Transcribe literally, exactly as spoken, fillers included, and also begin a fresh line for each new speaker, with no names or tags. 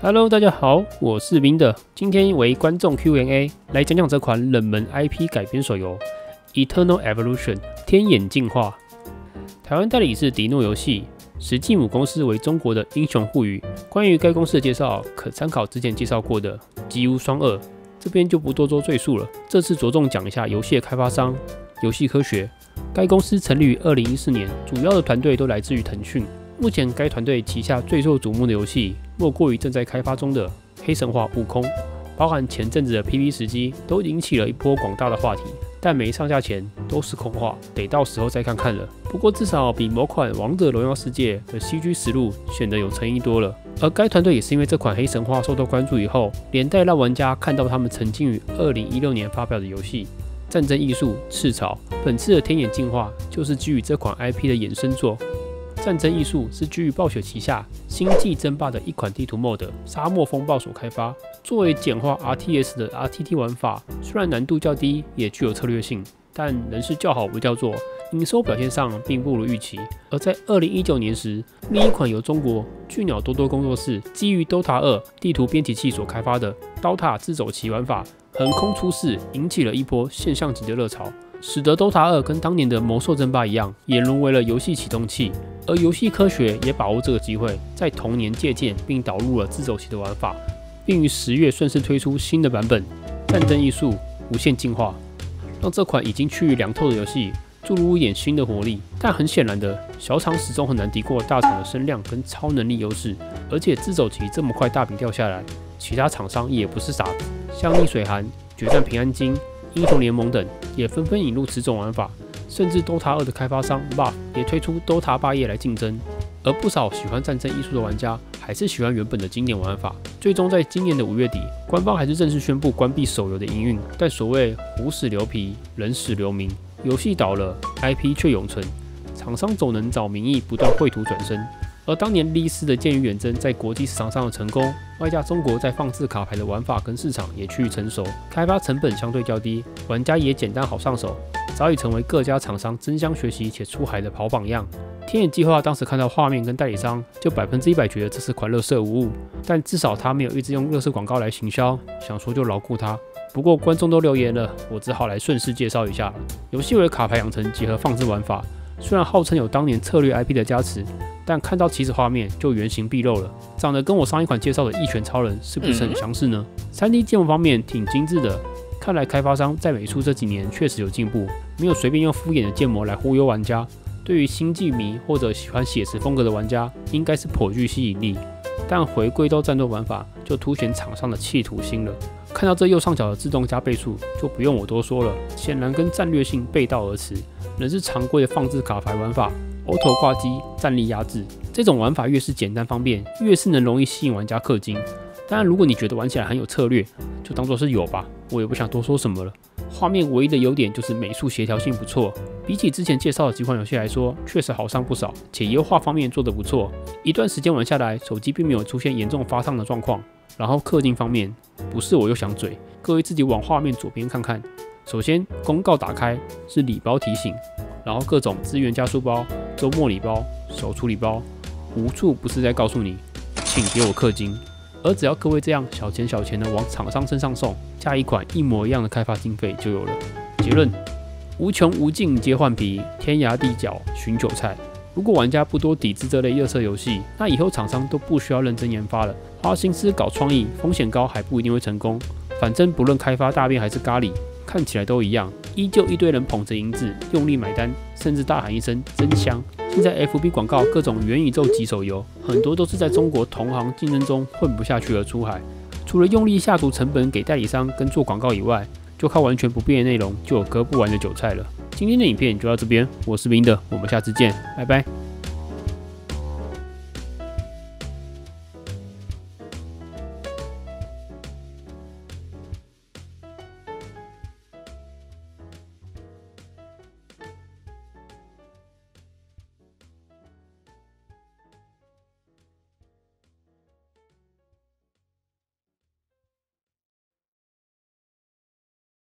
Hello， 大家好，我是冰的，今天为观众 Q and A 来讲讲这款冷门 I P 改编手游《Eternal Evolution》天眼进化。台湾代理是迪诺游戏，实际母公司为中国的英雄互娱。关于该公司的介绍，可参考之前介绍过的《极无双二》，这边就不多做赘述了。这次着重讲一下游戏的开发商游戏科学。该公司成立于二零一四年，主要的团队都来自于腾讯。目前该团队旗下最受瞩目的游戏，莫过于正在开发中的《黑神话：悟空》，包含前阵子的 P V 时机，都引起了一波广大的话题。但没上架前都是空话，得到时候再看看了。不过至少比某款《王者荣耀世界》的 C G 实录显得有诚意多了。而该团队也是因为这款《黑神话》受到关注以后，连带让玩家看到他们曾经于二零一六年发表的游戏《战争艺术：赤潮》。本次的天眼进化就是基于这款 I P 的衍生作。战争艺术是基于暴雪旗下《星际争霸》的一款地图 mod 沙漠风暴所开发，作为简化 R T S 的 R T T 玩法，虽然难度较低，也具有策略性，但仍是较好不叫座。营收表现上并不如预期。而在二零一九年时，另一款由中国巨鸟多多工作室基于 Dota 二地图编辑器所开发的刀塔自走棋玩法横空出世，引起了一波现象级的热潮，使得 Dota 二跟当年的魔兽争霸一样，也沦为了游戏启动器。而游戏科学也把握这个机会，在同年借鉴并导入了自走棋的玩法，并于十月顺势推出新的版本《战争艺术：无限进化》，让这款已经趋于凉透的游戏注入一点新的活力。但很显然的，小厂始终很难敌过大厂的声量跟超能力优势，而且自走棋这么快大饼掉下来，其他厂商也不是傻子，像逆水寒、决战平安京、英雄联盟等也纷纷引入此种玩法。甚至 Dota 二的开发商 Valve 也推出 Dota 霸业来竞争，而不少喜欢战争艺术的玩家还是喜欢原本的经典玩法。最终在今年的五月底，官方还是正式宣布关闭手游的营运。但所谓虎死留皮，人死留名，游戏倒了 ，I P 却永存，厂商总能找名义不断绘图转身。而当年利斯的剑与远征在国际市场上的成功，外加中国在放置卡牌的玩法跟市场也趋于成熟，开发成本相对较低，玩家也简单好上手，早已成为各家厂商争相学习且出海的好榜样。天眼计划当时看到画面跟代理商，就百分之一百觉得这是款垃圾无误，但至少他没有一直用垃圾广告来行销，想说就饶过他。不过观众都留言了，我只好来顺势介绍一下。游戏为卡牌养成结合放置玩法，虽然号称有当年策略 I P 的加持，但看到起始画面就原形毕露了，长得跟我上一款介绍的《一拳超人》是不是很相似呢？ 三 D 建模方面挺精致的，看来开发商在美术这几年确实有进步，没有随便用敷衍的建模来忽悠玩家。对于星际迷或者喜欢写实风格的玩家，应该是颇具吸引力。但回归到战斗玩法，就凸显厂商的企图心了。看到这右上角的自动加倍数，就不用我多说了，显然跟战略性背道而驰，仍是常规的放置卡牌玩法。Auto 挂机、站立压制，这种玩法越是简单方便，越是能容易吸引玩家氪金。当然，如果你觉得玩起来很有策略，就当作是有吧，我也不想多说什么了。画面唯一的优点就是美术协调性不错，比起之前介绍的几款游戏来说，确实好上不少，且优化方面做得不错。一段时间玩下来，手机并没有出现严重发烫的状况。然后氪金方面，不是我又想嘴，各位自己往画面左边看看。首先，公告打开是礼包提醒，然后各种资源加速包、周末礼包、手出礼包，无处不是在告诉你，请给我氪金。而只要各位这样小钱小钱的往厂商身上送，加一款一模一样的开发经费就有了。结论：无穷无尽皆换皮，天涯地角寻韭菜。如果玩家不多抵制这类垃圾游戏，那以后厂商都不需要认真研发了，花心思搞创意，风险高还不一定会成功。反正不论开发大便还是咖喱，看起来都一样，依旧一堆人捧着银子用力买单，甚至大喊一声真香。现在 F B 广告各种元宇宙级手游，很多都是在中国同行竞争中混不下去而出海，除了用力下足成本给代理商跟做广告以外，就靠完全不变的内容就有割不完的韭菜了。今天的影片就到这边，我是冰的，我们下次见，拜拜。